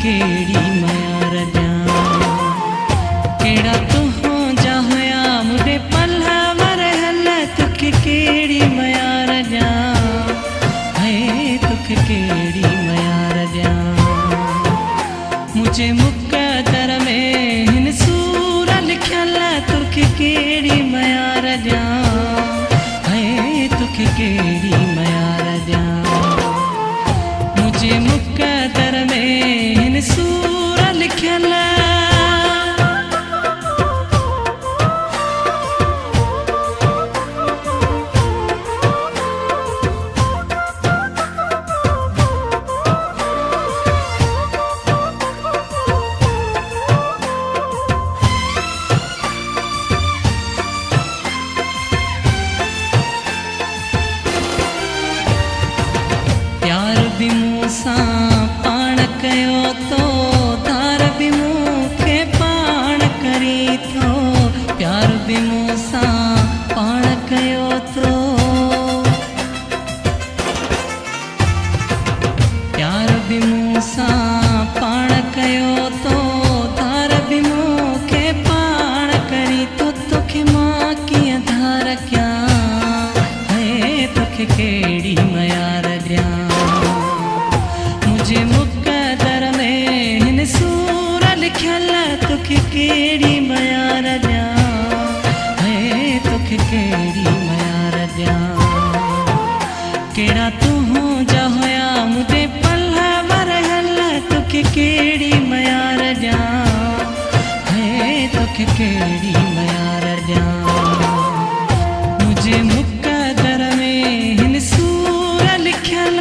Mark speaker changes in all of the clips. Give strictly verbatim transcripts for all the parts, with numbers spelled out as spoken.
Speaker 1: केड़ी मयार ॾियां। केड़ा तुहों जा हुया मुझे पल्हा वरहल तुखे केड़ी मयार ॾियां। है तुखे केड़ी मयार ॾियां। मुझे मुक़दर में हिन सूर लिखियल तुखे केड़ी मयार ॾियां। है तुखे केड़ी मयार ॾियां। मुझे मुक़दर में हिन सूर लिखियल भी मूसां पाण कयो तो धार भी मूंखे पाण करी थो। प्यार भी मूसां पाण कयो तो प्यार भी मूसां पाण कयो तो धार भी मूंखे पाण करी थो। तोखे मां कीअं धार कयां। है तोखे केड़ी मयार ॾियां। मुझे मुक़दर में हिन सूर लिखियल तुखे केड़ी मयार ॾियां। है तुखे केड़ी मयार ॾियां। केड़ा तुहों जा हुया मुझे पल्हा वरहल तुखे केड़ी मयार ॾियां। है तुखे केड़ी मयार ॾियां। मुझे मुक़दर में हिन सूर लिखियल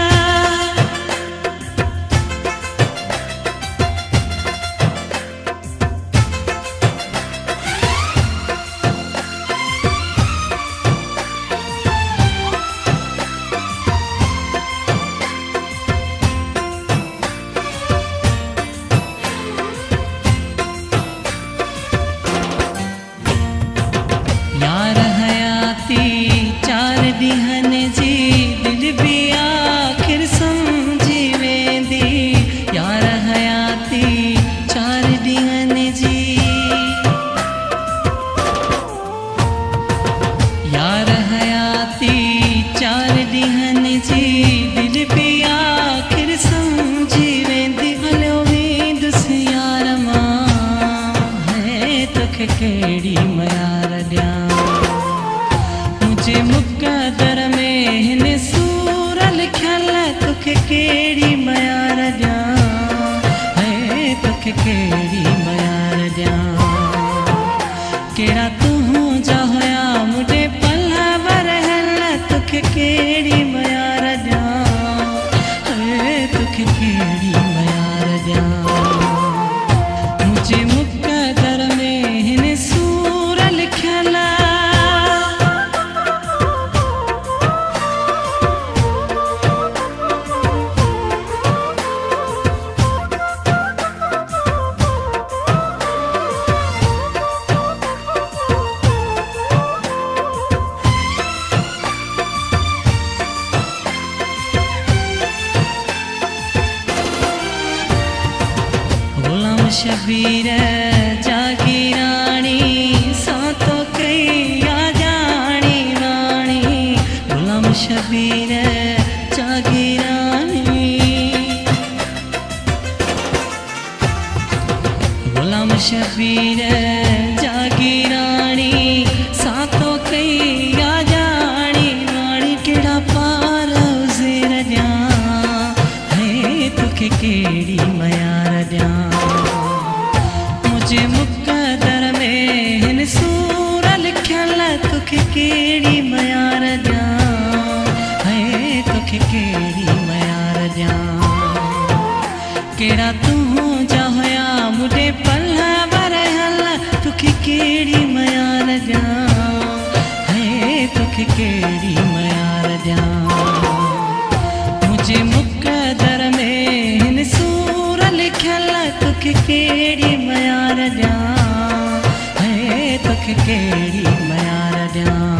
Speaker 1: यार हयाती चार ॾींहंनि जी दिल भी आख़िर समझी वेंदी। यार हयाती चार ॾींहंनि जी यार हयाती चार ॾींहंनि जी दिल भी आख़िर समझी वेंदी। हलियो वेंदुसि यार मां। है तोखे केड़ी मयार ॾियां। मुझे मुक़दर में हिन सूर लिखियल तुखे केड़ी मयार ॾियां। है तुखे केड़ी मयार ॾियां। केड़ा तुहों जा हुया मुझे पल्हा वरहल तुखे केड़ी मयार ॾियां। है तुखे केड़ी मयार ॾियां। मुझे मुक़दर में हिन सूर लिखियल गुलाम शबीर जागीरानी सां तो कई या जानी रानी। गुलाम शबीर जागीरानी गुलाम शबीर जागीरानी सां तो कई या जानी रानी। केड़ा पार उज़ेर ॾियां। है तुखे केड़ी मयार ॾियां। मुझे मुक़दर में हिन सूर लिखियल तुखे केड़ी मयार ॾियां। है तुखे केड़ी मयार ॾियां। केड़ा तुहों जा हुया मुझे पल्हा वरहल तुखे केड़ी मयार ॾियां। है तुखे केड़ी मयार ॾियां। मुझे मुक़दर में हिन सूर लिखियल तुखे केड़ी मयार ॾियां। है तुखे केड़ी मयार ॾियां।